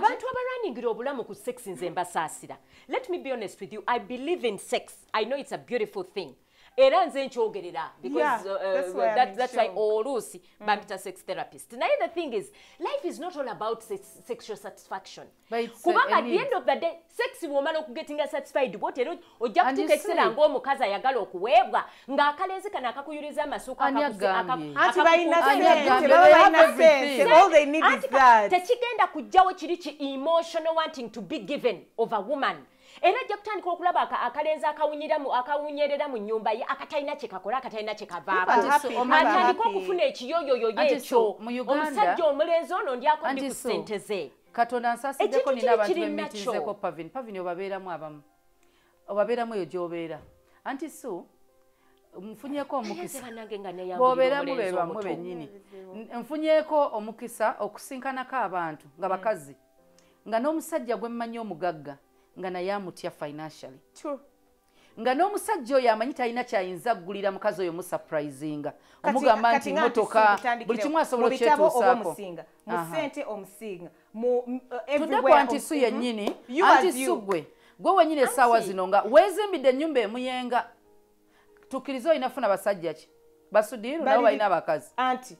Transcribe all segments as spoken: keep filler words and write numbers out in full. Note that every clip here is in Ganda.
abantu abalwanirira obulamu ku sex nze mbasaasira. Let me be honest with you, I believe in sex. I know it's a beautiful thing. Era nze nkyogerera because yeah, uh, that's why, that, that's why sure. oluusi mm. bampita sex therapist. Now the thing is, life is not all about sex, sexual satisfaction. Kubanga at the end of the day, sex womala okugetinga satisfied what ero ojja kutuka ekisera ng'omukazi ayagala okuweebwa ng'akalenzi kana akakuyuliza amasuuka Auntie balina sense. All they need is that. Tekigenda kujjawo kiri ki emotional wanting to be given of a woman. Era ajja kutandika okulaba akalenzi akawunyiramu akawunyerera mu nnyumba ye akatalina kye kakola akatalina kye kavaako atandika okufuna ekiyoyoyo ekyo omusajja omulenzi ono ndyako ndi ku ssente ze Katonda nsasiddeko nina abantu bemitirizeko Pavin Pavin obabeeramu abamu obabeeramu eyo gy'obeera anti so nfunyeeko omukisa bw'obeeramu be bamwe bennyini nfunyeeko omukisa okusinkanako abantu nga bakazi nga n'omusajja gwe mmanyi omugagga nga naye amutya financially. True. Nga n'omusajja oyo amanyi talina kyayinza kugulira mukazi oyo musurprisinga omugamba nti motoka buli kimu asobola okyetuusaako mu ssente omusinga tuddeko anti su yennyini anti su gwe gwe wenyini essaawa zino nga weezimbidde ennyumba emuyenga tukkiriza olina funa basajja ki basudiiru nabo balina abakazi anti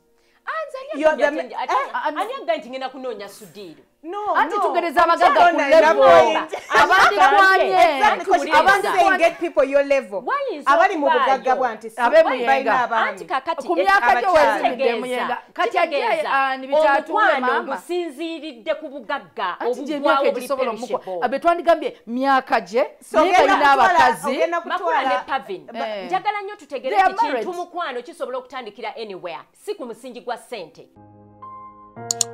ani agga nti ngenda kunoonya sudiiru No, Auntie, no. together Zamagaga ku level. Abandi kwanye. Abandi saying get people your level. Abali mu bugagga bwanti. Abe muyenga. Anti kakati ku myaka gyo wezimidde muyenga. Kati ajja ani bitatu mama. Gusinziridde ku bugagga obugwawo bulisobola muko. Abe twandigambye myaka gye. Myaka ina abakazi. Makula ne Pavin. Njagala nnyo tutegereze kintu mukwano kisobola okutandikira anywhere. Si ku musingi gwa sente.